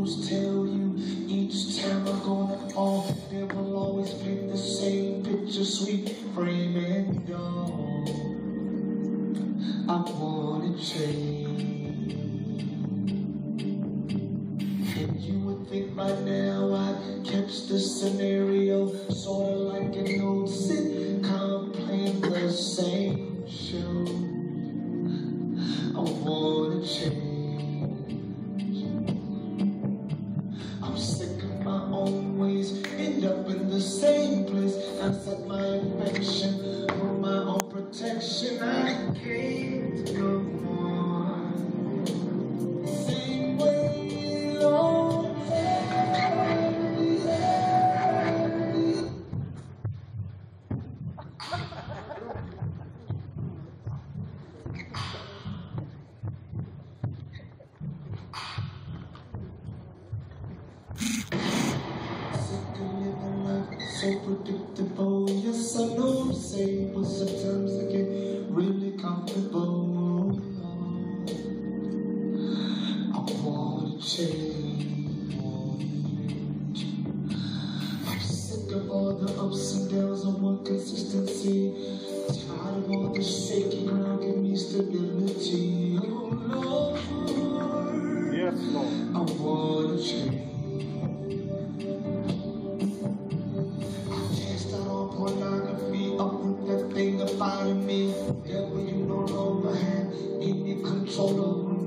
gurus tell you each time I'm gonna fall, they will always paint the same picture, sweet frame and all. I wanna change. And you would think by now I'd catch the scenario, sorta like an old sitcom playing the same show. I wanna change. I'm sick of my own ways, end up in the same place. I set my affection for my own protection. I came to go on same way all so predictable, yes I know I'm safe, but sometimes I get really comfortable. I wanna change. I'm sick of all the ups and downs, I want consistency. Tired of all the shaky ground, give me stability. Oh Lord, yes, Lord. I wanna change. Pornography, uproot that thing up out of me. Devil, you no longer have any control over me.